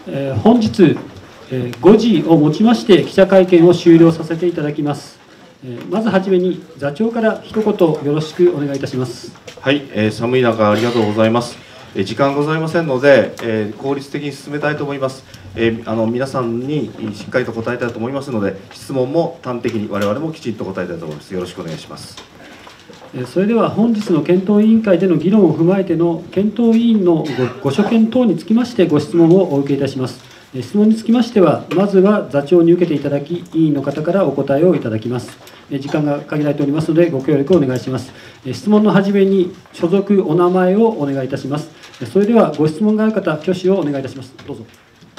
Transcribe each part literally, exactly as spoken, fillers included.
えー、本日、えー、ごじをもちまして記者会見を終了させていただきます。えー、まずはじめに座長から一言よろしくお願いいたします。 はい、えー、寒い中ありがとうございます。えー、時間ございませんので、えー、効率的に進めたいと思います。えー、あの皆さんにしっかりと答えたいと思いますので、質問も端的に我々もきちんと答えたいと思います。よろしくお願いします。 それでは本日の検討委員会での議論を踏まえての検討委員の ご, ご所見等につきましてご質問をお受けいたします。質問につきましては、まずは座長に受けていただき、委員の方からお答えをいただきます。時間が限られておりますので、ご協力をお願いします。質問の始めに所属、お名前をお願いいたします。それではご質問がある方、挙手をお願いいたします。どうぞ。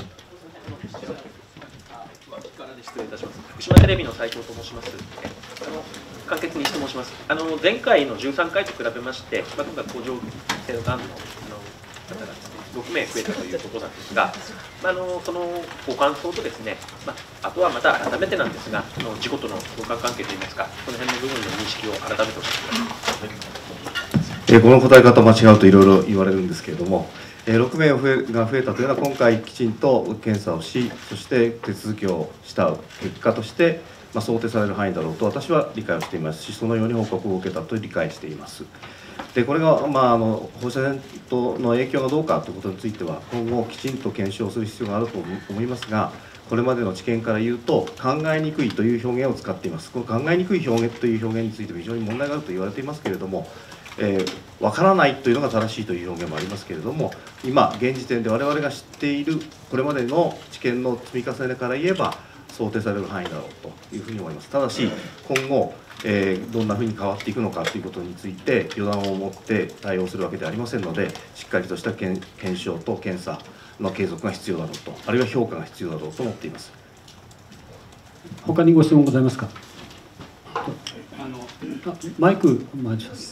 失礼いたします。福島テレビの斉藤と申します。あの簡潔に質問します。あの前回のじゅうさんかいと比べまして、まあ、今回甲状腺のがんの方がですね、ろくめい増えたということなんですが、まあ、あのそのご感想とですね、まあ、あとはまた改めてなんですが、あの事故との相関関係といいますか、その辺の部分の認識を改めて教えてください。 えー、この答え方間違うといろいろ言われるんですけれども、えー、ろくめいが増えたというのは今回きちんと検査をし、そして手続きをした結果として、まあ、想定される範囲だろうと私は理解をしていますし、そのように報告を受けたと理解しています。でこれが、まあ、あの放射線との影響がどうかということについては今後きちんと検証する必要があると思いますが、これまでの知見から言うと考えにくいという表現を使っています。この考えにくい表現という表現についても非常に問題があると言われていますけれども、えー、分からないというのが正しいという表現もありますけれども、今現時点で我々が知っているこれまでの知見の積み重ねから言えば想定される範囲だろうというふうに思います。ただし今後、えー、どんなふうに変わっていくのかということについて予断を持って対応するわけではありませんので、しっかりとした検証と検査の継続が必要だろうと、あるいは評価が必要だろうと思っています。 他にご質問ございますか。あのあマイクお願いします。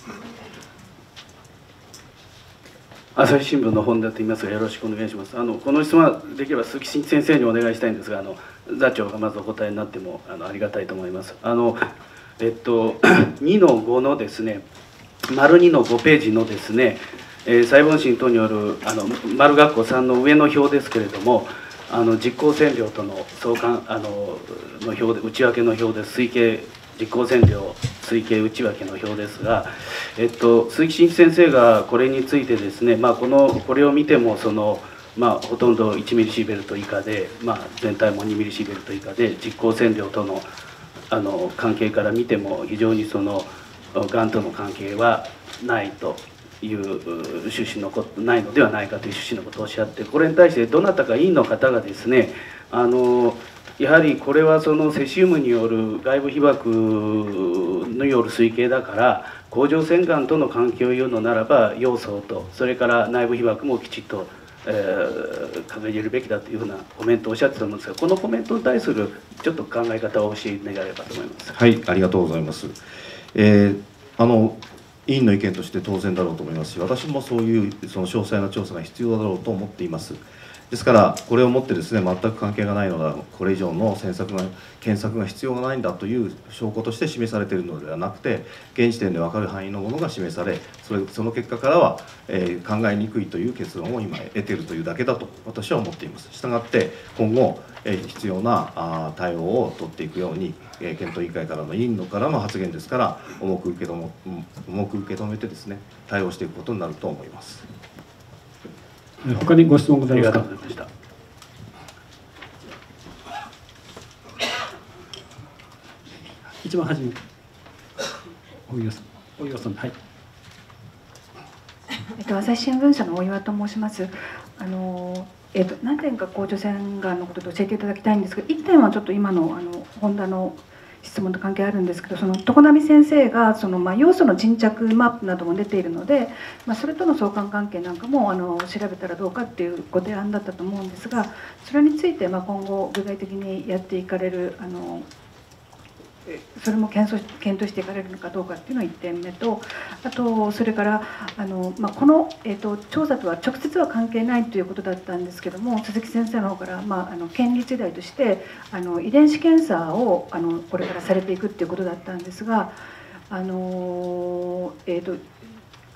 朝日新聞の本田と言いますが、よろしくお願いします。あのこの質問はできれば鈴木真一先生にお願いしたいんですが、あの座長がまずお答えになってもあのありがたいと思います。あのえっとにのごのですね、丸にのごページのですね、えー、細分診等によるあの丸括弧さんの上の表ですけれども、あの実効線量との相関あのの表で内訳の表です。推計実効線量推計内訳の表ですが、えっと、鈴木真一先生がこれについてですね、まあ、このこれを見てもその、まあ、ほとんどいちミリシーベルト以下で、まあ、全体もにミリシーベルト以下で実効線量とのあの関係から見ても非常にそのがんとの関係はないという趣旨のことないのではないかという趣旨のことをおっしゃって、これに対してどなたか委員の方がですね、あのやはりこれはそのセシウムによる外部被曝による推計だから、甲状腺がんとの関係を言うのならば要素と、それから内部被曝もきちっと、えー、考えるべきだというふうなコメントをおっしゃってたと思うんですが、このコメントに対するちょっと考え方を教えて願えればと思います。 はい、ありがとうございます。えー、あの委員の意見として当然だろうと思いますし、私もそういうその詳細な調査が必要だろうと思っています。ですからこれをもってですね、全く関係がないのだ、これ以上の詮索が検索が必要がないんだという証拠として示されているのではなくて、現時点で分かる範囲のものが示され、それその結果からは、えー、考えにくいという結論を今得ているというだけだと私は思っています。したがって今後、えー、必要なあ対応を取っていくように、えー、検討委員会からの委員のからの発言ですから、重く受け止め重く受け止めてですね、対応していくことになると思います。 他にご質問ございますか。一番初め、大岩さん、大岩さん、はい。 えっと、朝日新聞社の大岩と申します。あの、えっと、何点か甲状腺がんのことで教えていただきたいんですけど、一点はちょっと今の、あの、本田の。質問と関係あるんですけど、その常波先生がその、まあ、要素の沈着マップなども出ているので、まあ、それとの相関関係なんかもあの調べたらどうかっていうご提案だったと思うんですが、それについてまあ今後具体的にやっていかれるあのそれも検討検討していかれるのかどうかっていうのがいってんめと、あとそれからあの、まあ、この、えー、と調査とは直接は関係ないということだったんですけども、鈴木先生の方から、まあ、あの県立医大としてあの遺伝子検査をあのこれからされていくっていうことだったんですが、あの、えー、と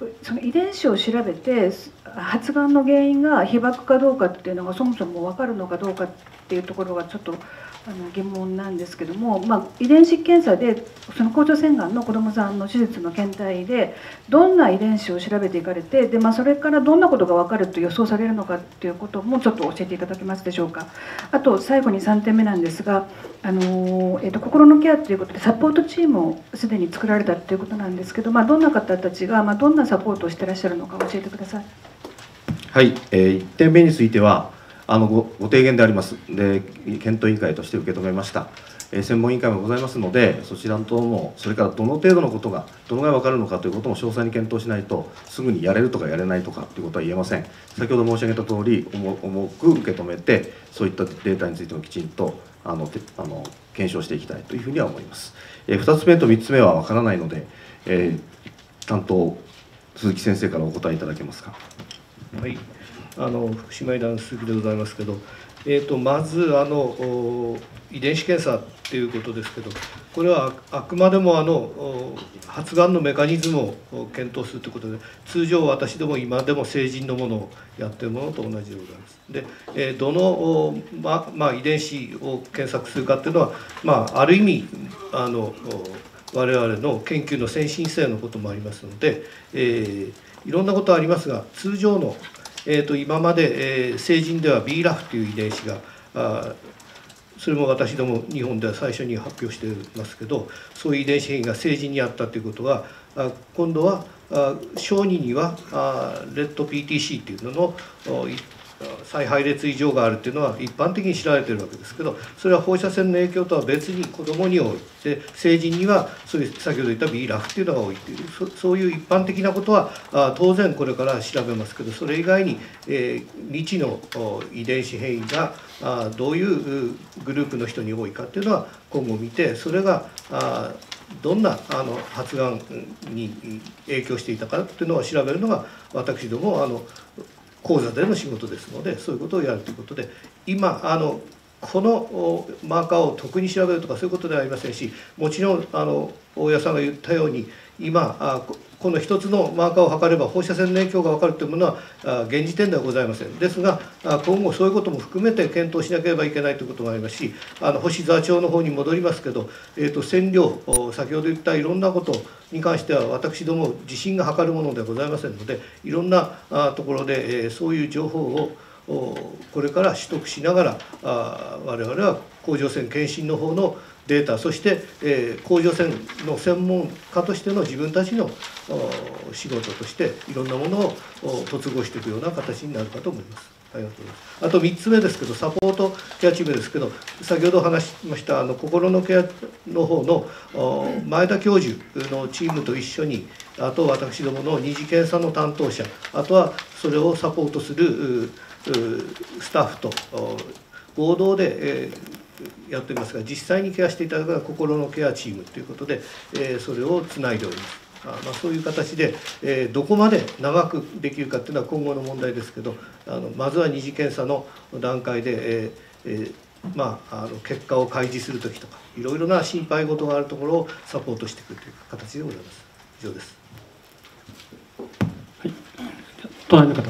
その遺伝子を調べて発がんの原因が被爆かどうかっていうのがそもそも分かるのかどうかっていうところがちょっとあの疑問なんですけども、まあ、遺伝子検査でその甲状腺がんの子どもさんの手術の検体でどんな遺伝子を調べていかれてで、まあ、それからどんなことが分かると予想されるのかっていうこともちょっと教えていただけますでしょうか。あと最後にさんてんめなんですが、あの、えーと、心のケアということでサポートチームをすでに作られたということなんですけど、まあ、どんな方たちが、まあ、どんなサポートをしていらっしゃるのか教えてください。 はい、えー、いってんめについてはあの ご, ご提言でありますで検討委員会として受け止めました、えー、専門委員会もございますのでそちらともそれからどの程度のことがどのぐらい分かるのかということも詳細に検討しないとすぐにやれるとかやれないとかということは言えません。先ほど申し上げた通り重重く受け止めてそういったデータについてもきちんとあのあの検証していきたいというふうには思います。えー、ふたつめとみっつめは分からないので、えー、担当鈴木先生からお答えいただけますか。 はい、あの福島医大の鈴木でございますけど、えー、とまずあの遺伝子検査っていうことですけど、これはあくまでもあの発がんのメカニズムを検討するということで、通常私ども今でも成人のものをやっているものと同じでございます。で、えー、どの、ままあ、遺伝子を検索するかっていうのは、まあ、ある意味あの我々の研究の先進性のこともありますので、えーいろんなことありますが、通常の、えー、と今まで、えー、成人では ビーラフ という遺伝子があそれも私ども日本では最初に発表していますけど、そういう遺伝子変異が成人にあったということはあ今度はあ小児にはあレッド ピーティーシー というのの再配列異常があるというのは一般的に知られているわけですけど、それは放射線の影響とは別に子どもに多いで、成人にはそういう先ほど言った ビーラフ というのが多いという そ, そういう一般的なことはあ当然これから調べますけど、それ以外に、えー、未知の遺伝子変異があどういうグループの人に多いかというのは今後見て、それがあどんなあの発がんに影響していたかというのを調べるのが私どもあの講座での仕事ですので、そういうことをやるということで、今あのこのマーカーを特に調べるとかそういうことではありませんし、もちろんあの大家さんが言ったように今あこの一つのマーカーを測れば放射線の影響が分かるというものはあ現時点ではございません。ですが今後そういうことも含めて検討しなければいけないということもありますし、あの星座長の方に戻りますけど、えー、と線量先ほど言ったいろんなことに関しては私ども自信が測るものではございませんので、いろんなところでそういう情報をこれから取得しながら我々は甲状腺検診の方のデータ、そして、えー、甲状腺の専門家としての自分たちの仕事としていろんなものを突合していくような形になるかと思います。ありがとうございます。あとみっつめですけど、サポートケアチームですけど、先ほど話しましたあの心のケアの方の前田教授のチームと一緒に、あと私どもの二次検査の担当者、あとはそれをサポートするスタッフと合同で、えーやっていますが、実際にケアしていただくのは心のケアチームということで、えー、それをつないでおります。あまあ、そういう形で、えー、どこまで長くできるかというのは今後の問題ですけど、あのまずは二次検査の段階で、えーえーまあ、あの結果を開示するときとかいろいろな心配事があるところをサポートしていくという形でございます。以上です。 はい、隣の方。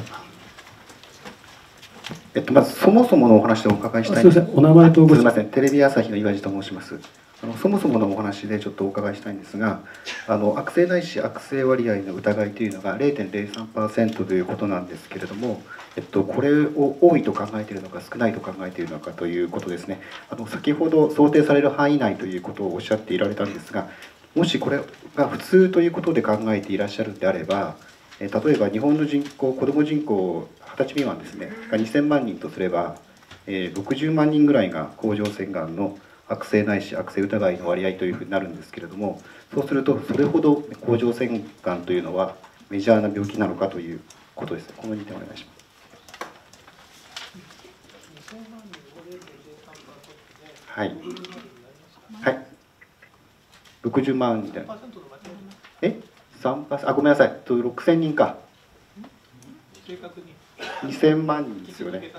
えっと、まずそもそものお話をお伺いしたいんです。 すみません、お名前とごすみません、テレビ朝日の岩地と申します。あのそもそものお話でちょっとお伺いしたいんですが、あの悪性ないし悪性割合の疑いというのが ゼロてんゼロさんパーセント ということなんですけれども、えっと、これを多いと考えているのか少ないと考えているのかということですね。あの先ほど想定される範囲内ということをおっしゃっていられたんですが、もしこれが普通ということで考えていらっしゃるのであれば、例えば日本の人口、子ども人口はたち未満ですねがにせんまんにんとすれば、えー、ろくじゅうまんにんぐらいが甲状腺がんの悪性ないし悪性疑いの割合というふうになるんですけれども、そうするとそれほど甲状腺がんというのはメジャーな病気なのかということです。このにてんお願いします。はい、はい、ろくじゅうまんみたいな。えさんパーセント、あ、ごめんなさい、ろくせんにんか。にせんまんにんですよね。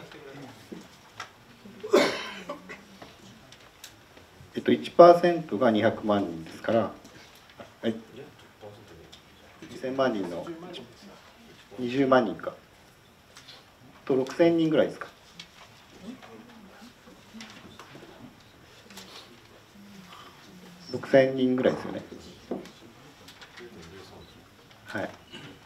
えっと、いちパーセント がにひゃくまんにんですから、はい、 せんまんにんのにじゅうまんにんかとろくせんにんぐらいですか。ろくせんにんぐらいですよね。はい。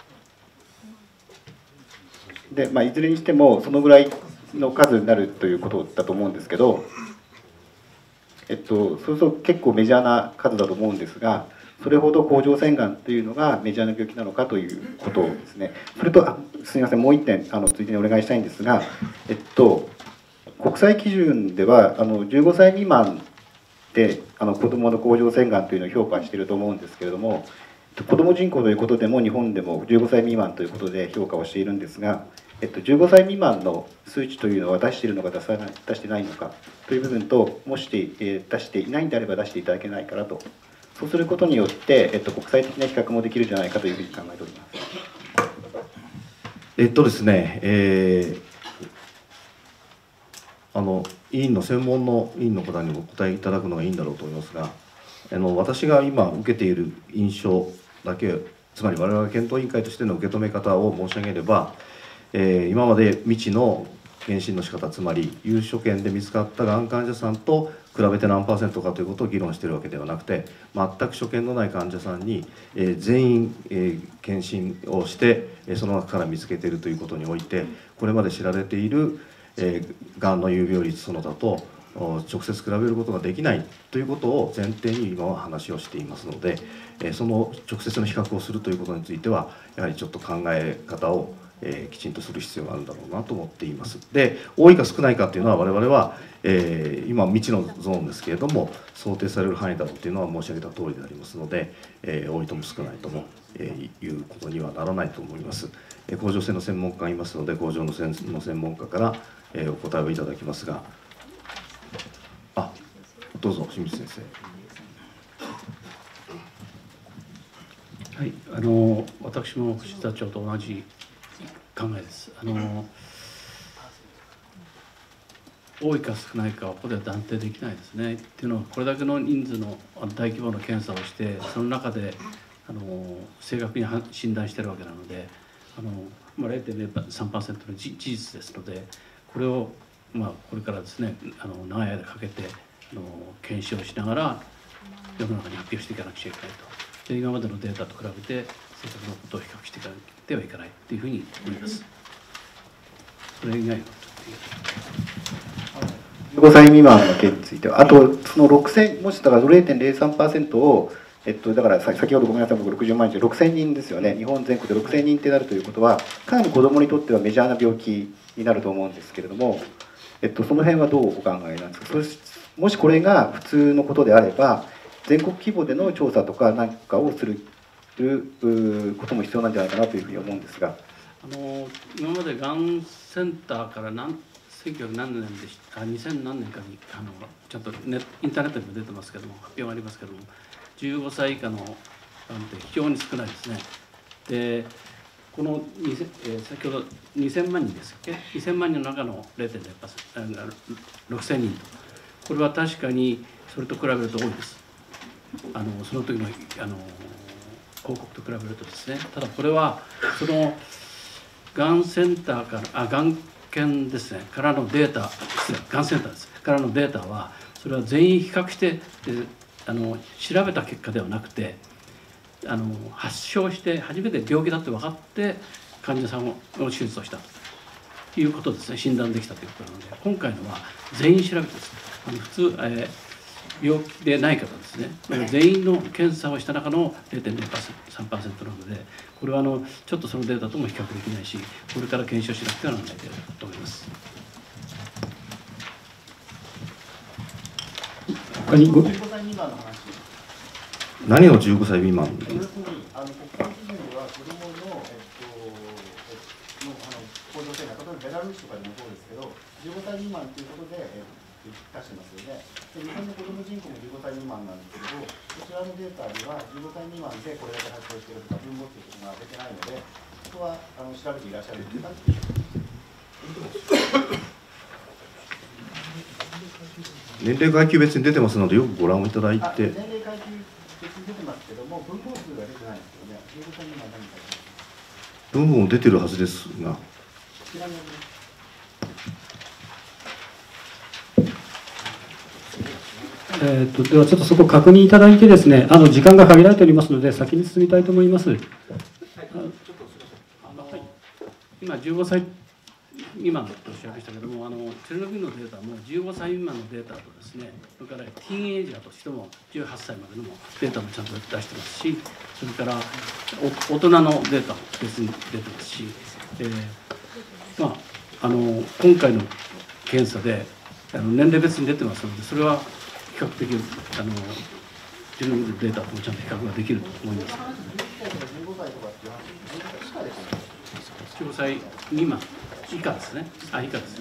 で、まあ、いずれにしてもそのぐらいの数になるということだと思うんですけど、えっと、そうすると結構メジャーな数だと思うんですが、それほど甲状腺がんというのがメジャーな病気なのかということですね。それと、あ、すみません、もう一点あのついでにお願いしたいんですが、えっと、国際基準ではあのじゅうごさい未満であの子どもの甲状腺がんというのを評価していると思うんですけれども、子ども人口ということでも日本でもじゅうごさい未満ということで評価をしているんですが、えっと、じゅうごさい未満の数値というのは出しているのか出さない出してないのかという部分と、もし、えー、出していないんであれば出していただけないからと、そうすることによって、えっと、国際的な比較もできるんじゃないかというふうに考えております。 えっとですね、えー、あの委員の専門の委員の方にお答えいただくのがいいんだろうと思いますが、あの私が今受けている印象だけ、つまり我々検討委員会としての受け止め方を申し上げれば、えー、今まで未知の検診の仕方、つまり有所見で見つかったがん患者さんと比べて何パーセントかということを議論しているわけではなくて、全く所見のない患者さんに、えー、全員、えー、検診をして、その中から見つけているということにおいて、これまで知られているえー、がんの有病率その他と直接比べることができないということを前提に今は話をしていますので、えー、その直接の比較をするということについてはやはりちょっと考え方を、えー、きちんとする必要があるんだろうなと思っています。で、多いか少ないかというのは我々は、えー、今未知のゾーンですけれども想定される範囲だろうというのは申し上げた通りでありますので、えー、多いとも少ないとも、えー、いうことにはならないと思います。えー、甲状腺の専門家がいますので、甲状の専門家からえー、お答えをいただきますが、あ、どうぞ清水先生。はい、あの私も串田町と同じ考えです。あの多いか少ないかはここでは断定できないですね。っていうのはこれだけの人数の大規模な検査をしてその中であの正確に診断しているわけなので、あの、まあ、ゼロてんゼロさんパーセント の事実ですので。これを、まあ、これからですね、あの長い間かけてあの検証しながら世の中に発表していかなくちゃいけないと。で、今までのデータと比べて正確なことを比較していかなくてはいけないというふうに思います。それ以外のじゅうごさい未満の件については、あとそのろくせん、もしだから ゼロてんゼロさんパーセント をえっと、だから先ほどごめんなさい、僕ろくじゅうまんにんでろくせんにんですよね。日本全国でろくせんにんってなるということは、かなり子どもにとってはメジャーな病気になると思うんですけれども、えっと、その辺はどうお考えなんですか。そしもしこれが普通のことであれば、全国規模での調査とか何かをすることも必要なんじゃないかなというふうに思うんですが。 あの今までがんセンターから何せんきゅうひゃく何年でしたあにせん何年かにあのちゃんとネインターネットにも出てますけども、発表がありますけども、じゅうごさい以下のがんって非常に少ないですね。で、このにせん、えー、先ほどにせんまんにんですっけ、にせんまんにんの中の ゼロてんゼロパーセント、ろくせんにんと、これは確かにそれと比べると多いです。あのその時のあの広告と比べるとですね。ただこれはそのがんセンターからあがん検ですねからのデータ、失礼、がんセンターですからのデータは、それは全員比較してあの調べた結果ではなくて、あの発症して初めて病気だって分かって患者さんの手術をしたということですね。診断できたということなので、今回のは全員調べてです。あの普通、えー、病気でない方ですね、全員の検査をした中の ゼロてんゼロさんパーセント なので、これはあのちょっとそのデータとも比較できないし、これから検証しなくてはならないと思います。 他にご何のじゅうごさい未満？ 要するにあの国際基準では子どもの、えっと、のあの甲状腺が、例えばベラルーシとかでもそうですけど、じゅうごさい未満ということで、えっと、出してますよね。で、日本の子ども人口もじゅうごさい未満なんですけど、こちらのデータではじゅうごさい未満でこれだけ発症しているとか分母ということが出てないので、そこはあの調べていらっしゃるんですかっていう。 年齢階級別に出てますので、よくご覧いただいて。 年齢階級別に出てますけども、分母数が出てないんですよね。じゅうごさい未満何か文言も出てるはずですが。 えー、とではちょっとそこ確認いただいてですね、あの時間が限られておりますので先に進みたいと思います。 今じゅうごさい未満とおっしゃいましたけども、あのチェルノブイリのデータもじゅうごさい未満のデータとですね、それからティーンエイジャーとしてもじゅうはっさいまでのもデータもちゃんと出してますし、それからお大人のデータも別に出てますし、えーまあ、あの今回の検査であの年齢別に出てますので、それは比較的あのチェルノブイリのデータともちゃんと比較ができると思います。じゅうごさい未満以下ですね。あ、以下ですね。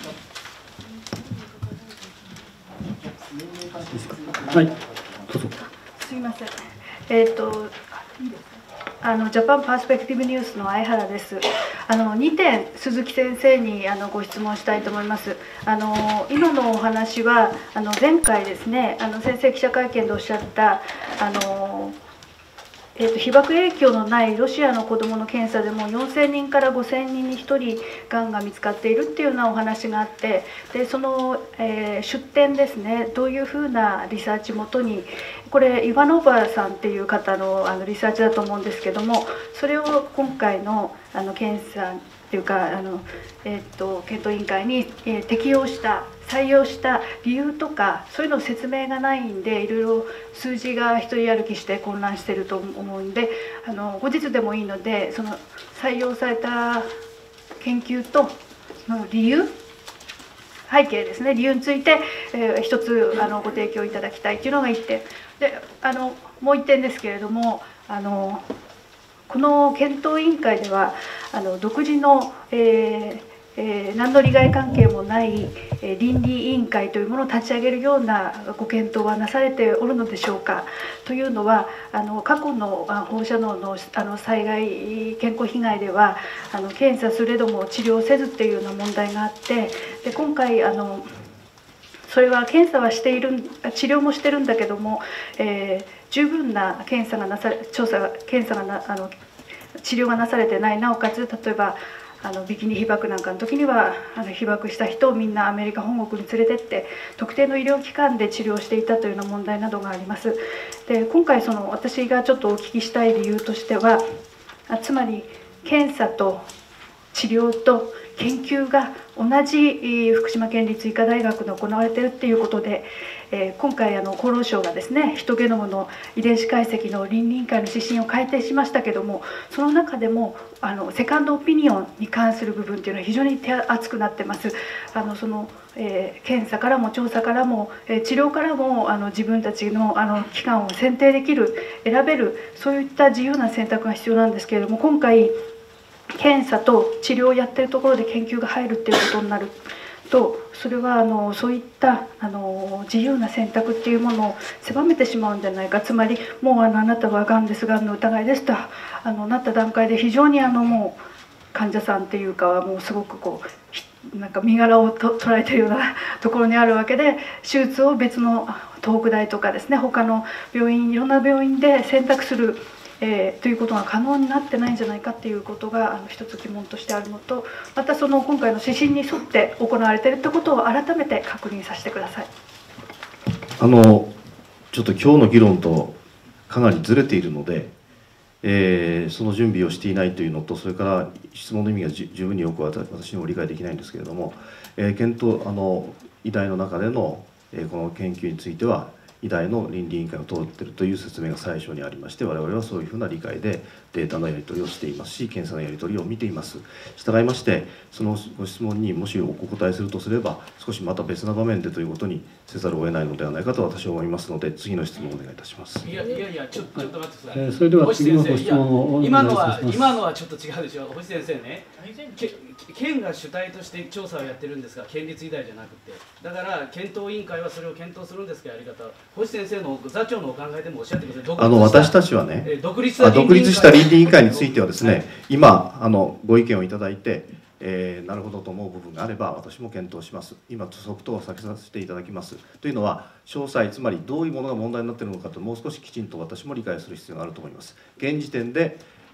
はい、どうぞ。 すみません。えっ、と、あのジャパンパースペクティブニュースの相原です。あのにてん鈴木先生にあのご質問したいと思います。あの今のお話はあの前回ですね、あの先生記者会見でおっしゃったあの。えー、と被爆影響のないロシアの子どもの検査でもよんせんにんからごせんにんにひとりがんが見つかっているっていうようなお話があって、でその、えー、出典ですね、どういうふうなリサーチ元に、これイワノーバーさんっていう方のあのリサーチだと思うんですけども、それを今回のあの検査っていうかあの、えー、と検討委員会に、えー、適用した採用した理由とかそういうの説明がないんで、いろいろ数字が一人歩きして混乱してると思うんで、あの後日でもいいのでその採用された研究とその理由背景ですね、理由について、えー、一つあのご提供いただきたいというのがいってんで、あのもう一点ですけれども、あのこの検討委員会ではあの独自の、えーえー、何の利害関係もない、えー、倫理委員会というものを立ち上げるようなご検討はなされておるのでしょうか。というのはあの過去の放射能のあの災害健康被害ではあの検査すれども治療せずっていうような問題があって、で今回あのそれは検査はしている治療もしてるんだけども、えー、十分な検査がなされ調査検査がなあの治療がなされてない、なおかつ例えばあのビキニ被爆なんかの時にはあの被爆した人をみんなアメリカ本国に連れてって特定の医療機関で治療していたというような問題などがあります。で今回その私がちょっとお聞きしたい理由としては、あつまり検査と治療と研究が同じ福島県立医科大学で行われているっていうことで、えー、今回あの厚労省がですねヒトゲノムの遺伝子解析の倫理委員会の指針を改定しましたけども、その中でもあのセカンドオピニオンに関する部分っていうのは非常に手厚くなってます。あのそのえー、検査からも調査からも、えー、治療からもあの自分たちのあの期間を選定できる、選べる、そういった自由な選択が必要なんですけれども、今回検査と治療をやってるところで研究が入るっていうことになると、それはあのそういったあの自由な選択っていうものを狭めてしまうんじゃないか。つまりもうあのあなたはがんです、がんの疑いですとあのなった段階で非常にあのもう患者さんっていうかはもうすごくこうなんか身柄をと捉えているようなところにあるわけで、手術を別の東北大とかですね他の病院いろんな病院で選択する、えー、ということが可能になってないんじゃないかっていうことがあの一つ疑問としてあるのと、またその今回の指針に沿って行われているってことを改めて確認させてください。 あのちょっと今日の議論とかなりずれているので、えー、その準備をしていないというのと、それから質問の意味が十分によく私にも理解できないんですけれども、えー、検討あの医大の中での、えー、この研究については医大の倫理委員会を通っているという説明が最初にありまして、我々はそういうふうな理解でデータのやり取りをしていますし、検査のやり取りを見ています。従いまして、そのご質問にもしお答えするとすれば、少しまた別な場面でということにせざるを得ないのではないかと私は思いますので、次の質問をお願いいたします。 いやいやいや、ちょっとちょっと待ってください。 えー、それでは次のご質問をお願いします。 今のは今のはちょっと違うでしょ。星先生ね、県が主体として調査をやってるんですが、県立医大じゃなくて、だから検討委員会はそれを検討するんですが、やり方は星先生の座長のお考えでもおっしゃってください。 あの私たちはね、 えー、独立した倫理委員会についてはですね、はい、今あのご意見をいただいて、えー、なるほどと思う部分があれば私も検討します。今即答をさせていただきます。というのは詳細、つまりどういうものが問題になっているのかともう少しきちんと私も理解する必要があると思います。現時点で、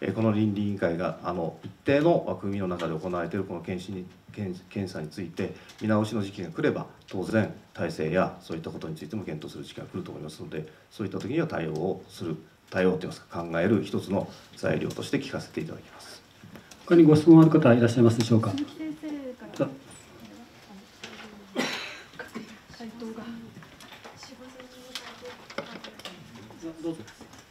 この倫理委員会があの一定の枠組みの中で行われているこの検診に検検査について見直しの時期が来れば当然体制やそういったことについても検討する時期が来ると思いますので、そういった時には対応をする対応といいますか考える一つの材料として聞かせていただきます。 他にご質問ある方いらっしゃいますでしょうか。 鈴木先生から回答が。 どうぞ。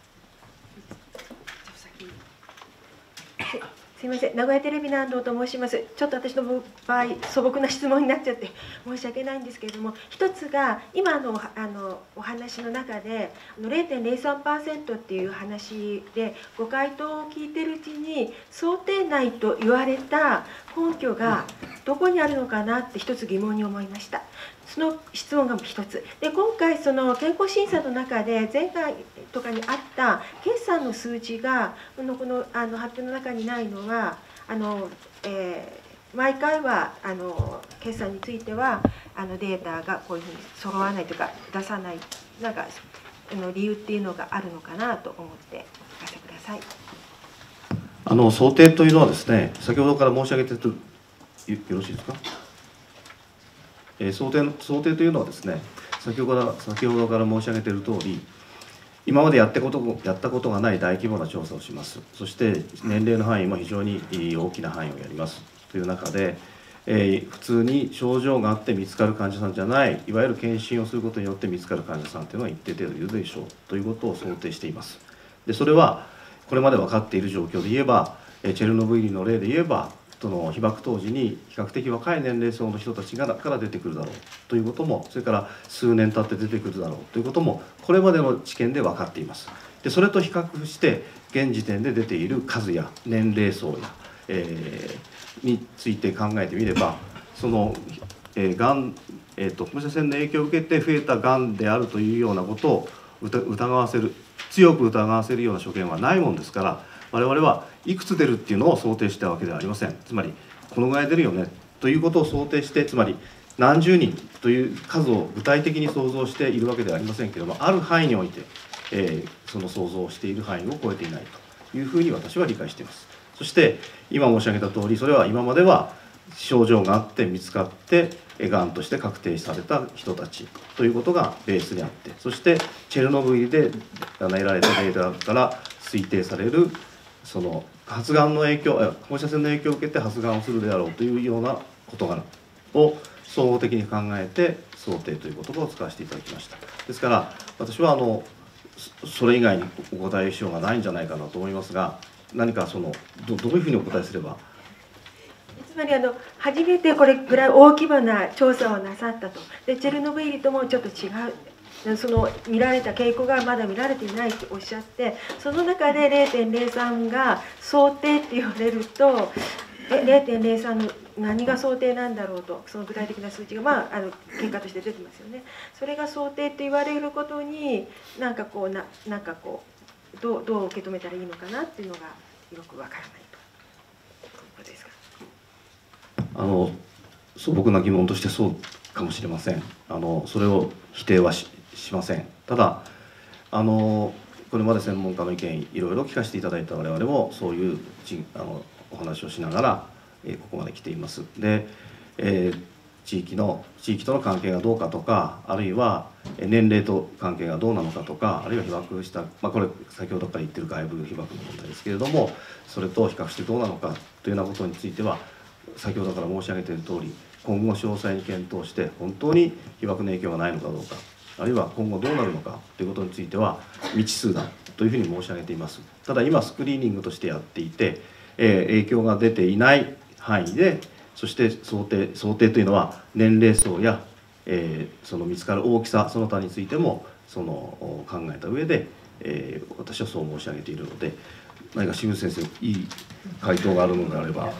すみません、名古屋テレビの安藤と申します。ちょっと私の場合素朴な質問になっちゃって申し訳ないんですけれども、一つが今のあのお話の中で ゼロてんゼロさんパーセント っていう話でご回答を聞いてるうちに想定内と言われた根拠がどこにあるのかなって一つ疑問に思いました。その質問が一つで、今回その健康審査の中で前回とかにあった決算の数字がこのこのあの発表の中にないのはあの、えー、毎回はあの決算についてはあのデータがこういうふうに揃わないというか出さないなんかあの理由っていうのがあるのかなと思ってお聞かせください。 あの想定というのはですね、先ほどから申し上げてとよろしいですか。えー、想定想定というのはですね、先ほどから先ほどから申し上げている通り、今までやってことやったことがない大規模な調査をします。そして年齢の範囲も非常に大きな範囲をやりますという中で、えー、普通に症状があって見つかる患者さんじゃない、いわゆる検診をすることによって見つかる患者さんというのは一定程度いるでしょうということを想定しています。でそれはこれまで分かっている状況で言えば、チェルノブイリの例で言えば、その被爆当時に比較的若い年齢層の人たちがから出てくるだろうということも、それから数年経って出てくるだろうということも、これまでの知見で分かっています。でそれと比較して現時点で出ている数や年齢層や、えー、について考えてみれば、その、えー、がん、えーと、放射線の影響を受けて増えたがんであるというようなことを疑わせる、強く疑わせるような所見はないもんですから、我々はいくつ出るっていうのを想定したわけではありません。つまりこのぐらい出るよねということを想定して、つまり何十人という数を具体的に想像しているわけではありませんけれども、ある範囲において、えー、その想像している範囲を超えていないというふうに私は理解しています。そして今申し上げた通り、それは今までは症状があって見つかってがんとして確定された人たちということがベースにあって、そしてチェルノブイリで得られたデータから推定されるその発がんの影響、放射線の影響を受けて発がんをするであろうというような事柄を総合的に考えて想定という言葉を使わせていただきました。ですから私はあのそれ以外にお答えしようがないんじゃないかなと思いますが、何かその ど, どういうふうにお答えすれば。 つまりあの初めてこれぐらい大規模な調査をなさったと。でチェルノブイリともちょっと違う。その見られた傾向がまだ見られていないとおっしゃって、その中で ゼロてんゼロさん が想定って言われると、ゼロてんゼロさん の何が想定なんだろうと、その具体的な数値が、まあ、あの結果として出てますよね。それが想定って言われることになんかこうななんかこうどうどう受け止めたらいいのかなっていうのがよくわからないということですか。 あの素朴な疑問としてそうかもしれません。あのそれを否定はししません。ただあのこれまで専門家の意見いろいろ聞かせていただいた我々もそういうちあのお話をしながら、えー、ここまで来ています。で、えー、地域の地域との関係がどうかとか、あるいは年齢と関係がどうなのかとか、あるいは被爆した、まあ、これ先ほどから言ってる外部被爆の問題ですけれども、それと比較してどうなのかというようなことについては先ほどから申し上げている通り、今後詳細に検討して本当に被爆の影響がないのかどうか、あるいは今後どうなるのかということについては未知数だというふうに申し上げています。ただ今スクリーニングとしてやっていて、えー、影響が出ていない範囲で、そして想定想定というのは年齢層や、えー、その見つかる大きさその他についてもその考えた上で、えー、私はそう申し上げているので、何か清水先生いい回答があるのであれば。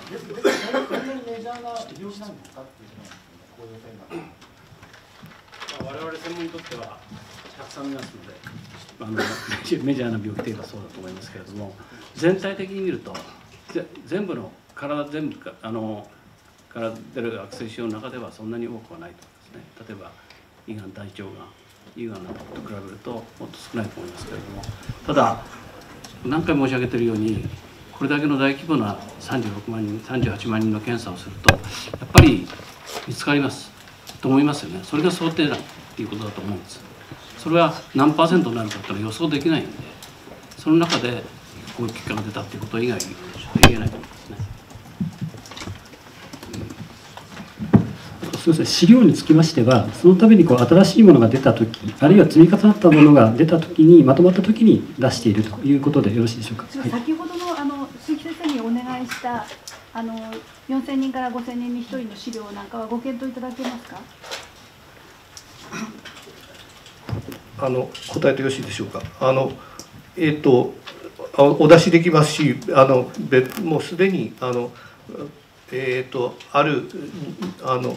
我々専門にとってはたくさん見ますので、あのメジャーな病気といえばそうだと思いますけれども、全体的に見ると全部の体全部かあのから出る悪性腫瘍の中ではそんなに多くはないと思いますね。例えば胃がん、大腸がん、胃がんなどと比べるともっと少ないと思いますけれども、ただ何回申し上げているようにこれだけの大規模なさんじゅうろくまんにんさんじゅうはちまんにんの検査をするとやっぱり見つかりますと思いますよね。それが想定だっていうことだと思うんです。それは何パーセントになるかっていうのは予想できないんで、その中でこういう結果が出たっていうこと以外にちょっと言えないと思いますね。 すみません、資料につきましては、そのためにこう新しいものが出たとき、あるいは積み重なったものが出たときに、まとまったときに出しているということでよろしいでしょうか。はい、 先ほどのあの鈴木先生にお願いしたあのよんせんにんからごせんにんにひとりの資料なんかはご検討いただけますか。 あの答えてよろしいでしょうか。あのえっ、ー、とお出しできますし、あのもうすでにあのえっ、ー、とあるあの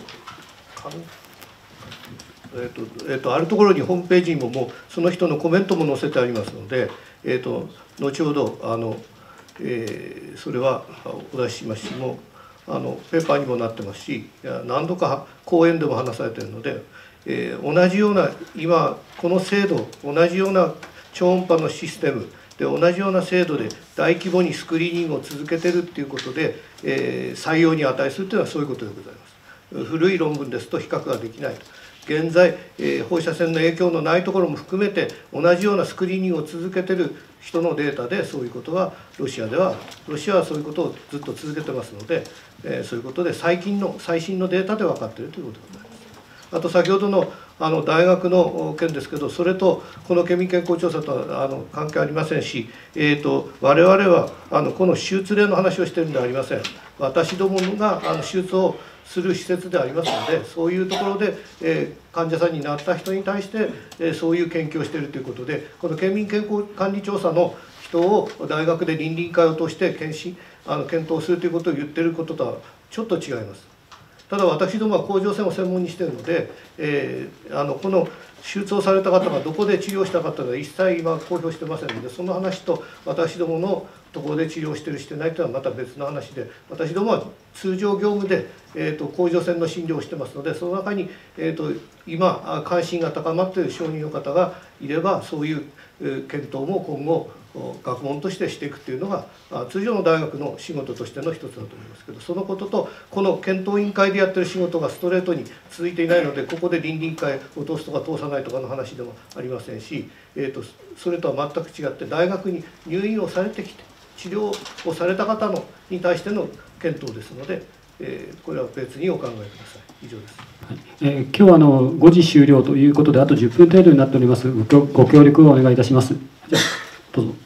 えっ、ー、とえっ、ー、とあるところにホームページにももうその人のコメントも載せてありますので、えっ、と後ほどあの、えー、それはお出ししますし、もうあのペーパーにもなってますし、何度か講演でも話されているので。えー、同じような今この制度同じような超音波のシステムで同じような制度で大規模にスクリーニングを続けてるっていうことで、えー、採用に値するというのはそういうことでございます。古い論文ですと比較ができないと。現在、えー、放射線の影響のないところも含めて同じようなスクリーニングを続けてる人のデータでそういうことはロシアではロシアはそういうことをずっと続けてますので、えー、そういうことで最近の最新のデータで分かっているということでございます。あと先ほどのあの大学の件ですけど、それとこの県民健康調査とはあの関係ありませんし、えー、と我々はあのこの手術例の話をしているのではありません。私どもがあの手術をする施設でありますので、そういうところで、えー、患者さんになった人に対して、えー、そういう研究をしているということで、この県民健康管理調査の人を大学で倫理委員会を通して検診あの検討するということを言っていることとはちょっと違います。ただ私どもは甲状腺を専門にしているので、えー、あのこの手術をされた方がどこで治療したかというのは一切今公表してませんので、その話と私どものところで治療しているしてないというのはまた別の話で、私どもは通常業務で、えー、と甲状腺の診療をしてますので、その中に、えー、と今関心が高まっている小児の方がいれば、そういう検討も今後学問としてしていくというのが通常の大学の仕事としての一つだと思いますけど、そのこととこの検討委員会でやってる仕事がストレートに続いていないので、ここで倫理委員会を通すとか通さないとかの話でもありませんし、えー、とそれとは全く違って大学に入院をされてきて治療をされた方のに対しての検討ですので、えー、これは別にお考えください。以上です。 はい、えー、今日はあのごじ終了ということで、あとじゅっぷん程度になっております。ご、ご協力をお願いいたします。じゃあどうぞ。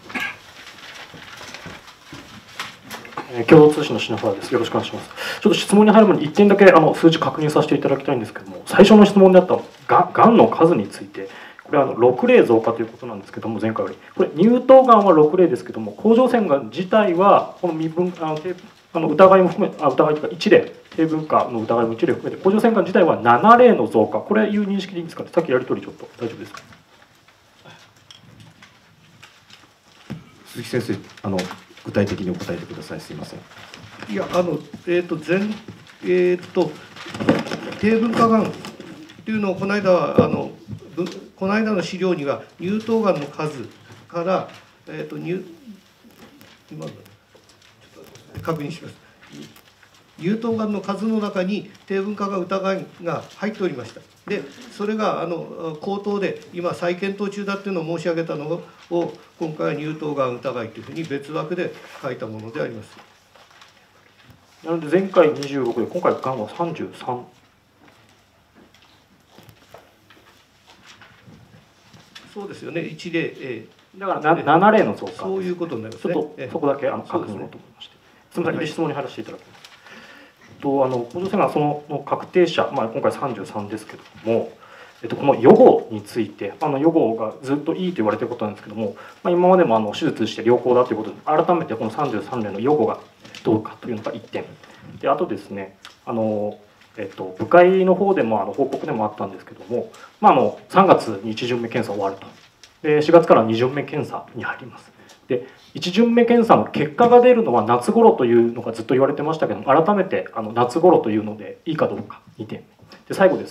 共同通信の篠原です。よろしくお願いします。ちょっと質問に入る前にいってんだけあの数字確認させていただきたいんですけども、最初の質問であったががんの数について、これはあのろく例増加ということなんですけども、前回よりこれ乳頭がんはろく例ですけども、甲状腺がん自体はこの未分あのあの疑いも含めあ疑いというかいち例低分化の疑いもいち例含めて甲状腺がん自体はなな例の増加、これいう認識でいいんですかね。さっきやり取りちょっと大丈夫ですか。 鈴木先生、あの具体的にお答えてください。すいません。 いや、あの、えっ、ー、と、全、えっ、ー、と、低分化がんっていうのを、この間は、あの、この間の資料には、乳頭がんの数から、えっ、ー、と、乳、今の、ちょっと確認します。乳頭がんの数の中に低分化が疑いが入っておりました。で、それがあの口頭で今再検討中だっていうのを申し上げたのを今回は乳頭がん疑いというふうに別枠で書いたものであります。 なので前回にじゅうろくで今回がんはさんじゅうさん。 そうですよね。いち例、えー、だからなな例の増加。 そういうことになりますね。 ちょっとそこだけあの確認をと思いまして。すみません、質問に入らせていただきます。とあの甲状腺がんその確定者、まあ、今回さんじゅうさんですけども、えっと、この予後についてあの予後がずっといいと言われていることなんですけども、まあ、今までもあの手術して良好だということで改めてこのさんじゅうさん例の予後がどうかというのがいってんで、あとですねあの、えっと、部会の方でもあの報告でもあったんですけども、まあ、あのさんがつにいち巡目検査終わるとでしがつからに巡目検査に入ります。でいち巡目検査の結果が出るのは夏頃というのがずっと言われてましたけども、改めてあの夏頃というのでいいかどうかにてんめで、最後ですね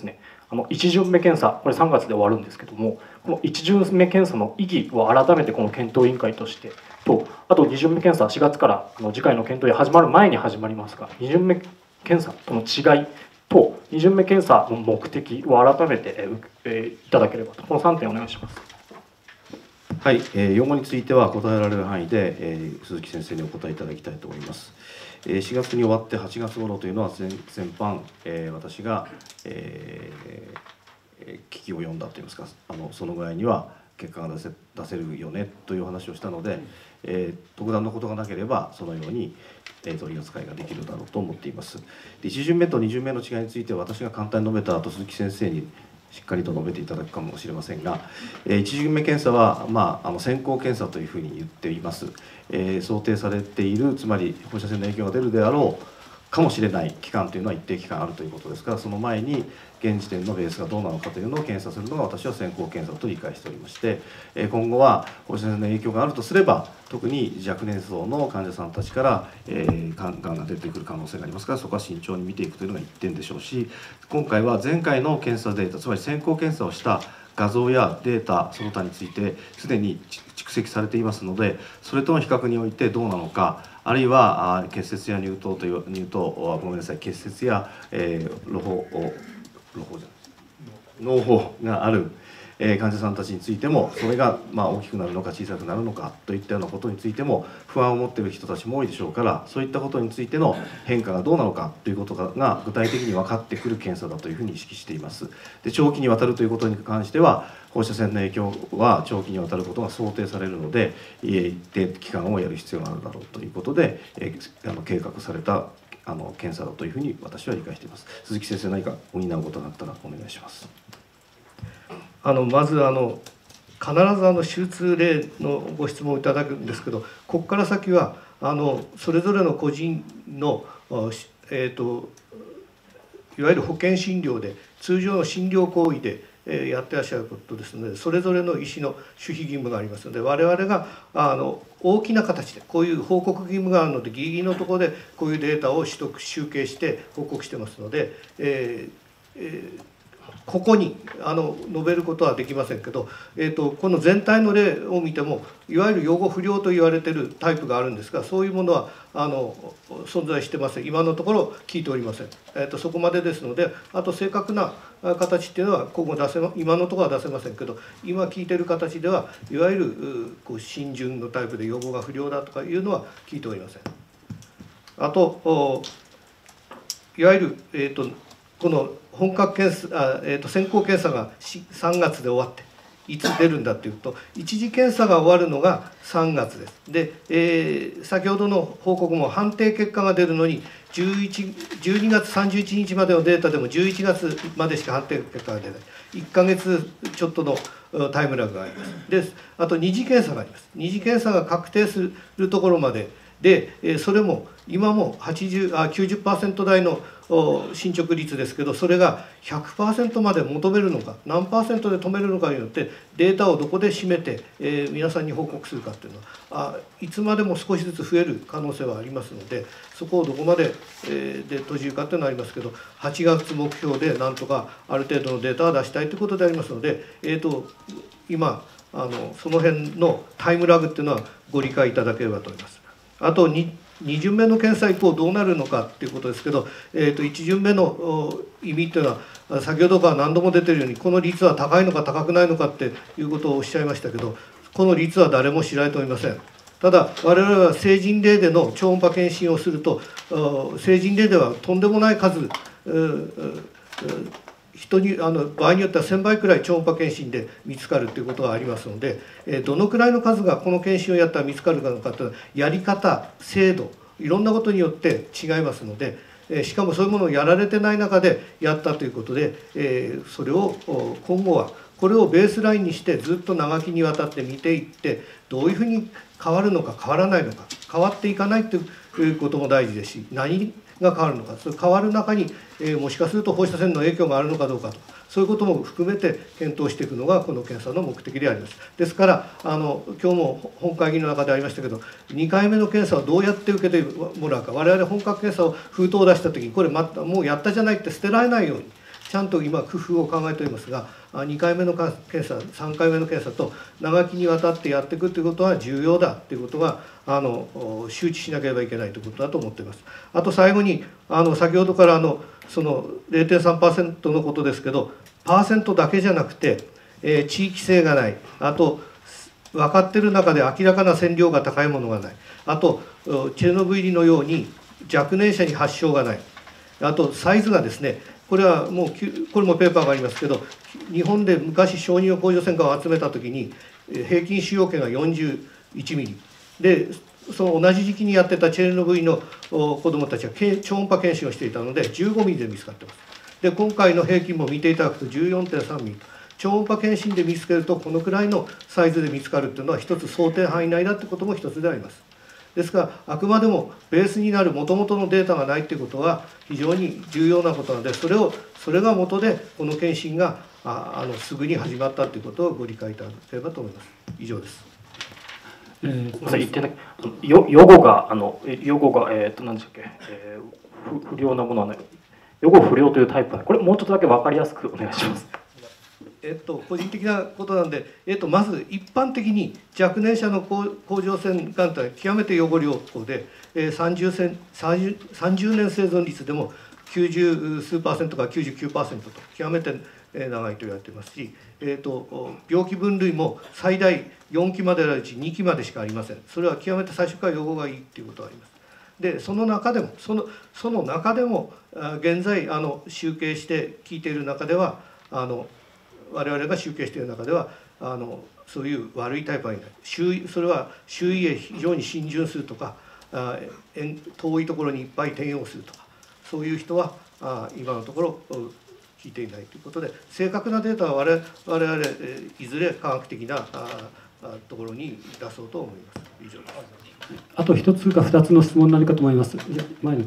あのいち巡目検査、これさんがつで終わるんですけども、このいち巡目検査の意義を改めてこの検討委員会としてと、あとに巡目検査、しがつからあの次回の検討が始まる前に始まりますが、に巡目検査との違いとに巡目検査の目的を改めて、えーえー、いただければと、このさんてんお願いします。 はい、えー、用語については答えられる範囲で、えー、鈴木先生にお答えいただきたいと思います。えー、しがつに終わってはちがつ頃というのは全全般、えー、私が、えー、危機を読んだといいますか、あのそのぐらいには結果が出せ出せるよねという話をしたので、えー、特段のことがなければそのように、えー、取り扱いができるだろうと思っています。でいち巡目とに巡目の違いについては私が簡単に述べた後、鈴木先生にしっかりと述べていただくかもしれませんが、いち巡目検査は、まあ、あの先行検査というふうに言っています。えー、想定されている、つまり放射線の影響が出るであろうかもしれない期間というのは一定期間あるということですから、その前に現時点のベースがどうなのかというのを検査するのが私は先行検査と理解しておりまして、今後は放射線の影響があるとすれば、特に若年層の患者さんたちから、えー、がんが出てくる可能性がありますから、そこは慎重に見ていくというのが一点でしょうし、今回は前回の検査データ、つまり先行検査をした画像やデータその他についてすでに蓄積されていますので、それとの比較においてどうなのか、あるいは結節や乳頭という乳頭ごめんなさい結節や、えー、露胞露胞じゃない嚢胞がある、えー、患者さんたちについても、それがまあ大きくなるのか小さくなるのかといったようなことについても不安を持っている人たちも多いでしょうから、そういったことについての変化がどうなのかということが具体的に分かってくる検査だというふうに意識しています。で長期にわたるということに関しては、放射線の影響は長期にわたることが想定されるので、一定期間をやる必要があるだろうということで、えー、あの計画されたあの検査だというふうに私は理解しています。鈴木先生、何か補うことがあったらお願いします。 あのまずあの必ずあの手術例のご質問をいただくんですけど、ここから先はあのそれぞれの個人の、えーと、いわゆる保険診療で通常の診療行為でやってらっしゃることですので、それぞれの医師の守秘義務がありますので、我々があの大きな形でこういう報告義務があるので、ギリギリのところでこういうデータを取得集計して報告してますので、えーえーここにあの述べることはできませんけど、えーと、この全体の例を見ても、いわゆる養護不良と言われているタイプがあるんですが、そういうものはあの存在してません。今のところ聞いておりません。えーと、そこまでですので、あと正確な形っていうのは今後出せ、今のところは出せませんけど、今聞いている形では、いわゆるこう浸潤のタイプで養護が不良だとかいうのは聞いておりません。あと、いわゆる、えーと、この本格検査、あ、えー、と先行検査がさんがつで終わっていつ出るんだっていうと、一次検査が終わるのがさんがつです。で、えー、先ほどの報告も判定結果が出るのにじゅういち、じゅうにがつさんじゅういちにちまでのデータでもじゅういちがつまでしか判定結果が出ない、いっかげつちょっとのタイムラグがあります。で、あと二次検査があります。二次検査が確定するところまでで、それも今もはちじゅうあきゅうじゅっパーセント台の進捗率ですけど、それが ひゃくパーセント まで求めるのか、何パーセントで止めるのかによってデータをどこで占めて、えー、皆さんに報告するかっていうのはあいつまでも少しずつ増える可能性はありますので、そこをどこまで、えー、で閉じるかっていうのはありますけど、はちがつ目標でなんとかある程度のデータは出したいということでありますので、えーと、今あのその辺のタイムラグっていうのはご理解いただければと思います。あとにに巡目の検査以降どうなるのかということですけど、えー、といち巡目の意味というのは先ほどから何度も出ているように、この率は高いのか高くないのかっていうことをおっしゃいましたけど、この率は誰も知られておりません。ただ我々は成人例での超音波検診をすると、成人例ではとんでもない数、人にあの場合によってはせんばいくらい超音波検診で見つかるということがありますので、どのくらいの数がこの検診をやったら見つかるのかというのは、やり方、精度、いろんなことによって違いますので、しかもそういうものをやられてない中でやったということで、それを今後はこれをベースラインにしてずっと長きにわたって見ていって、どういうふうに変わるのか変わらないのか、変わっていかないということも大事ですし、何が変わるのか、それ変わる中に、えー、もしかすると放射線の影響があるのかどうかと、そういうことも含めて検討していくのがこの検査の目的であります。ですからあの今日も本会議の中でありましたけど、にかいめの検査をどうやって受けてもらうか、我々本格検査を封筒を出した時にこれまたもうやったじゃないって捨てられないように、 ちゃんと今工夫を考えておりますが、にかいめの検査、さんかいめの検査と長きにわたってやっていくということは重要だということがあの周知しなければいけないということだと思っています。あと最後にあの先ほどからあのその ゼロてんさんパーセント のことですけど、パーセントだけじゃなくて、えー、地域性がない、あと分かっている中で明らかな線量が高いものがない、あとチェルノブイリのように若年者に発症がない、あとサイズがですね、これはもうこれもペーパーがありますけど、日本で昔小児用甲状腺がんを集めた時に平均使用径がよんじゅういちミリで、その同じ時期にやってたチェルノブイリの子どもたちは超音波検診をしていたのでじゅうごミリで見つかってます。で今回の平均も見ていただくと じゅうよんてんさんミリと、超音波検診で見つけるとこのくらいのサイズで見つかるというのは一つ想定範囲内だということも一つであります。ですからあくまでもベースになるもともとのデータがないということは非常に重要なことなので、それをそれが元でこの検診がああのすぐに始まったということをご理解いただければと思います。以上です。 えー、すみません、言ってない。よ予後があの予後がえっ、ー、と何でしたっけ、えー、不良なものはない。予後不良というタイプはこれもうちょっとだけ分かりやすくお願いします。 えっと、個人的なことなんで、えっと、まず一般的に若年者の甲状腺がんというのは極めて予後良好で、えー、さんじゅう, さんじゅうねん生存率でもきゅうじゅうすうパーセントからきゅうじゅうきゅうパーセントと極めて長いと言われていますし、えっと、病気分類も最大よんきまであるうちにきまでしかありません。それは極めて最初から予後がいいということがあります。でその中でもそのその中でも現在あの集計して聞いている中ではあの我々が集計している中ではあのそういう悪いタイプはいない。周囲それは周囲へ非常に浸潤するとかあ遠いところにいっぱい転用するとかそういう人はあ今のところ聞いていないということで、正確なデータは我々いずれ科学的なところに出そうと思います。以上です。 あと一つか二つの質問になるかと思います。前の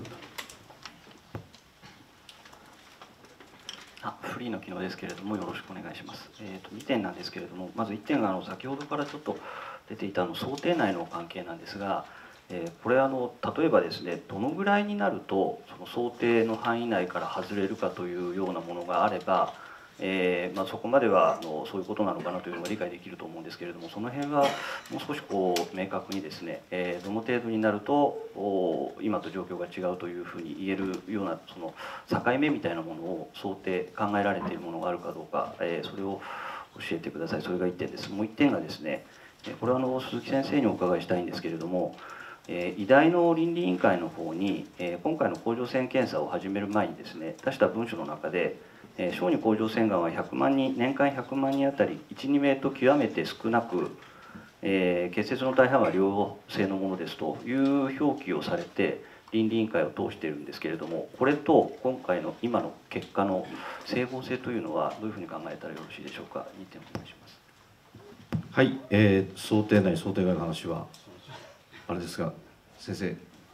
あフリーの機能ですけれどもよろしくお願いします。えー、とにてんなんですけれども、まずいってんがあの先ほどからちょっと出ていたあの想定内の関係なんですが、えー、これあの例えばですね、どのぐらいになるとその想定の範囲内から外れるかというようなものがあれば、えーまあ、そこまではあのそういうことなのかなというのが理解できると思うんですけれども、その辺はもう少しこう明確にですね、えー、どの程度になると今と状況が違うというふうに言えるようなその境目みたいなものを想定考えられているものがあるかどうか、えー、それを教えてください。それがいってんです。もういってんがですね、これはあの鈴木先生にお伺いしたいんですけれども、えー、医大の倫理委員会の方に、えー、今回の甲状腺検査を始める前にですね出した文書の中で、えー、小児甲状腺がんはひゃくまんにん年間ひゃくまんにんあたりいち、にめいと極めて少なく、えー、結節の大半は良性のものですという表記をされて倫理委員会を通しているんですけれども、これと今回の今の結果の整合性というのはどういうふうに考えたらよろしいでしょうか。にてんお願いします。 はい、えー、想定内想定外の話はあれですが先生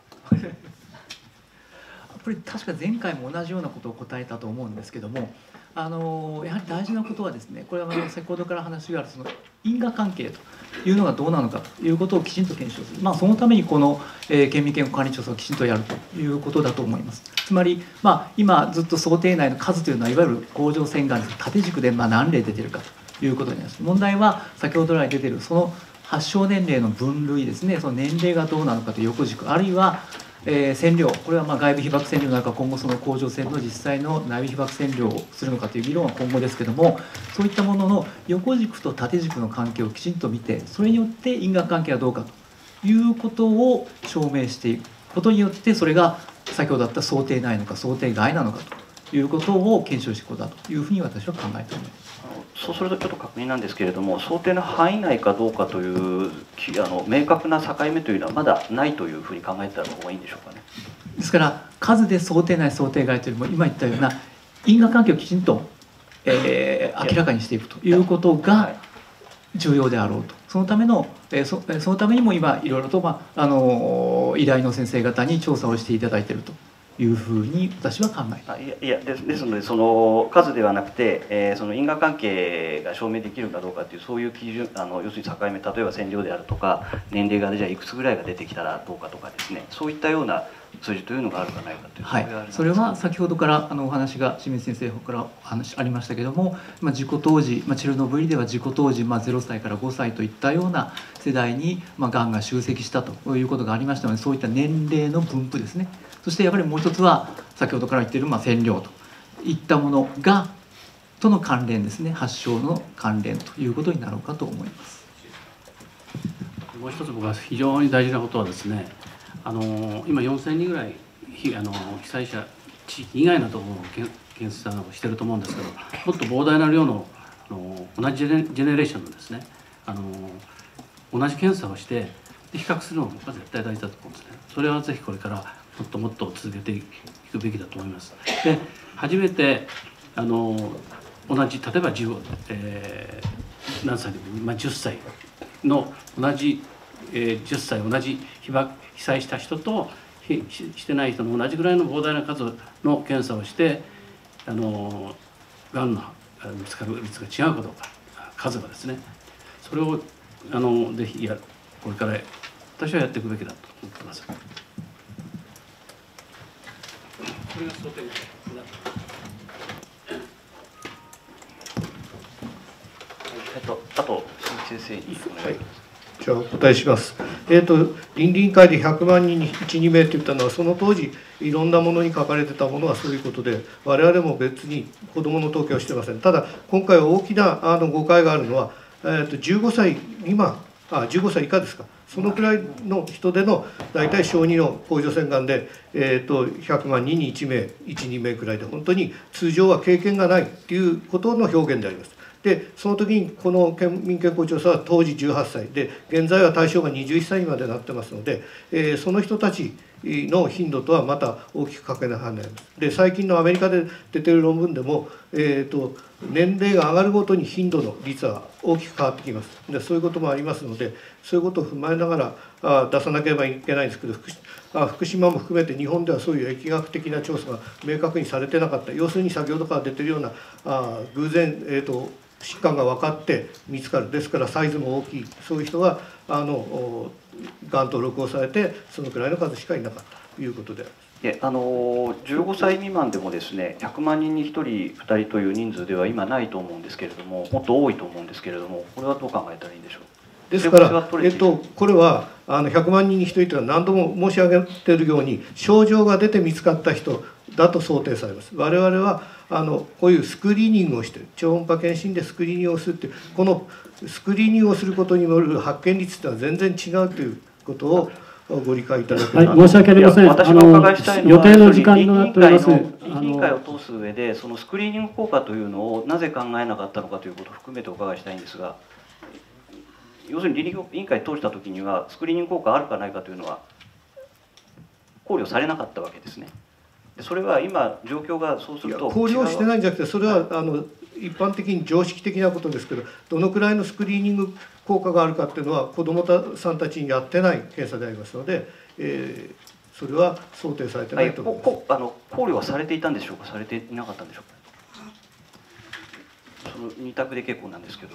これ確か前回も同じようなことを答えたと思うんですけども、あのやはり大事なことはですね、これはあの先ほどから話があるその因果関係というのがどうなのかということをきちんと検証する、まあ、そのためにこの、えー、県民健康管理調査をきちんとやるということだと思います。つまり、まあ、今ずっと想定内の数というのはいわゆる甲状腺がん縦軸でまあ何例出てるかということになります。問題は先ほど来出てるその発症年齢の分類ですね、その年齢がどうなのかという横軸、あるいは、えー、線量、これはまあ外部被曝線量なのか、今後その甲状腺の実際の内部被曝線量をするのかという議論は今後ですけども、そういったものの横軸と縦軸の関係をきちんと見て、それによって因果関係はどうかということを証明していくことによって、それが先ほどあった想定内なのか想定外なのかということを検証していくことだというふうに私は考えております。 そうするとちょっと確認なんですけれども、想定の範囲内かどうかというあの明確な境目というのはまだないというふうに考えた方がいいんでしょうかね。 ですから数で想定内想定外というよりも今言ったような因果関係をきちんと、えー、明らかにしていくということが重要であろうと。そのための、えー、そ, そのためにも今いろいろと、まあ、あの医大の先生方に調査をしていただいているというふうに私は考えます。 いやいやですですので、その数ではなくて、えー、その因果関係が証明できるかどうかというそういう基準、あの要するに境目、例えば線量であるとか年齢がじゃあいくつぐらいが出てきたらどうかとかですね、そういったような数字というのがあるかないかという、 はい、それは先ほどからあのお話が清水先生からお話ありましたけども、まあ、事故当時、まあ、チェルノブイリでは事故当時、まあ、ゼロさいからごさいといったような世代に、まあ、がんが集積したということがありましたので、そういった年齢の分布ですね、そしてやっぱりもう一つは先ほどから言っている、まあ、線量といったものがとの関連ですね、発症の関連ということになろうかと思います。 もう一つ僕は非常に大事なことはですね、あの今よんせんにんぐらいあの被災者地域以外のところの検査をしてると思うんですけど、もっと膨大な量のあの同じジェネ、ジェネレーションのですね、あの同じ検査をして比較するのが絶対大事だと思うんですね。それはぜひこれからもっともっと続けていくべきだと思います。で、初めてあの同じ例えばじゅう、えー、何歳でも、まあ、じゅっさいの同じ、えー、じゅっさい同じ被爆被災した人とししてない人の同じぐらいの膨大な数の検査をしてあのがんの見つかる率が違うかどうか、数がですね、それをあのぜひやこれから私はやっていくべきだと思ってます。これが想定えっと、あと鈴木先生にお願いします。 はい、じゃあお答えします。えーと、倫理委員会でひゃくまんにんにいち、にめいと言ったのは、その当時いろんなものに書かれてたものはそういうことで、我々も別に子どもの統計はしてません。ただ今回大きなあの誤解があるのは、えーと、じゅうごさい未満、あじゅうごさい以下ですか、そのくらいの人での大体小児の甲状腺がんで、えーとひゃくまんにんにいちめい、いち、にめいくらいで、本当に通常は経験がないということの表現であります。でその時にこの県民健康調査は当時じゅうはっさいで、現在は対象がにじゅういっさいにまでなってますので、えー、その人たちの頻度とはまた大きくかけ離れます。で最近のアメリカで出ている論文でも、えーと、年齢が上がるごとに頻度の率は大きく変わってきます。でそういうこともありますので、そういうことを踏まえながらあ出さなければいけないんですけど、福あ福島も含めて日本ではそういう疫学的な調査が明確にされてなかった。要するに先ほどから出ているようなあ偶然、えーと疾患が分かって見つかる、ですからサイズも大きい、そういう人があのがん登録をされてそのくらいの数しかいなかったということであります。 であのじゅうごさい未満でもですね、ひゃくまんにんにひとり、ふたりという人数では今ないと思うんですけれども、もっと多いと思うんですけれども、これはどう考えたらいいんでしょう。 ですから、えっと、これはあのひゃくまんにんにひとりというのは何度も申し上げているように、症状が出て見つかった人だと想定されます。我々はあのこういうスクリーニングをして超音波検診でスクリーニングをするっていう、このスクリーニングをすることによる発見率というのは全然違うということをご理解いただければ、 はい、申し訳ありません。 私がお伺いしたいのは、 予定の時間となっております。 倫理委員会を通す上で、そのスクリーニング効果というのをなぜ考えなかったのかということを含めてお伺いしたいんですが、要するに倫理委員会を通したときには、スクリーニング効果あるかないかというのは考慮されなかったわけですね。それは今状況がそうすると考慮してないんじゃなくて、それはあの一般的に常識的なことですけど、どのくらいのスクリーニング効果があるかっていうのは子どもさんたちにやってない検査でありますので、えー、それは想定されてないと思います。 こあの考慮はされていたんでしょうか、されていなかったんでしょうか。そのに択で結構なんですけど。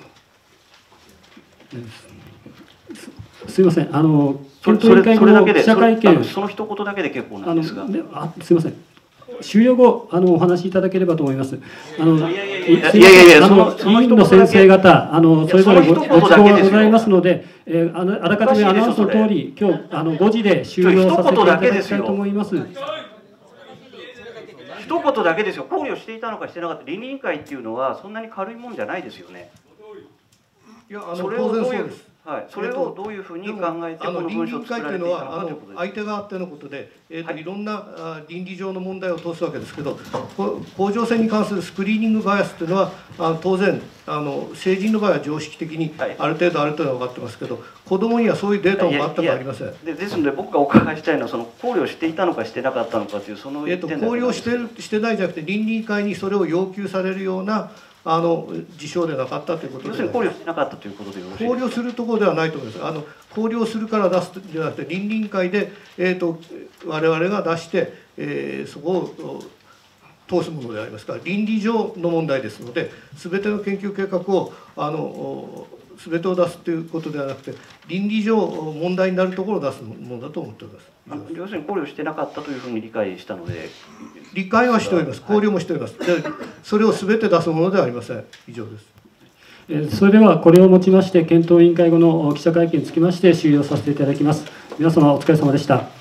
すみません、あの検討委員会の記者会見、 その一言だけで結構なんですが、 あすみません、終了後あのお話しいただければと思います。あのいやいやいやいやいや、その委員の先生方、あのそれぞれごご希望がございますので、えー、あのあらかじめアナウンスの通り、今日あのごじで終了させていただきたいと思います。 一言だけですよ。考慮していたのかしてなかった。倫理委員会っていうのはそんなに軽いもんじゃないですよね。 いや、あの当然そうです。 はい、それをどういうふうに考えてこの文書を作られていたのかということです。 相手があってのことで、えーとはい、いろんなあ倫理上の問題を通すわけですけど、甲状腺に関するスクリーニングバイアスというのはあ当然あの成人の場合は常識的にある程度ある程度分かってますけど、子どもにはそういうデータも全くありません。 でですので僕がお伺いしたいのは、その考慮していたのかしてなかったのかというその一点、えーと考慮してるしてないじゃなくて、倫理委員会にそれを要求されるようなあの事象でなかったということで、 要するに考慮してなかったということでよろしいですか。 考慮するところではないと思います。あの考慮するから出すじゃなくて、倫理委員会で、えー、と我々が出して、えー、そこを通すものでありますから、倫理上の問題ですので、全ての研究計画をあの全てを出すということではなくて、倫理上問題になるところを出すものだと思っております。 要するに考慮してなかったというふうに理解したので。 理解はしております。考慮もしております。でそれを全て出すものではありません。以上です。 それではこれをもちまして検討委員会後の記者会見につきまして終了させていただきます。皆様お疲れ様でした。